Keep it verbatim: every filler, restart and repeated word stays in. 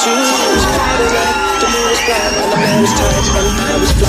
shoes. Cadillac, the moon was black, and the man was tight, and I was black.